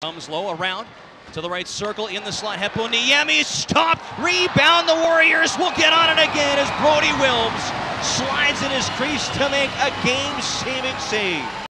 Comes low around to the right circle in the slot. Heponiemi stopped. Rebound. The Warriors will get on it again as Brody Willms slides in his crease to make a game-saving save.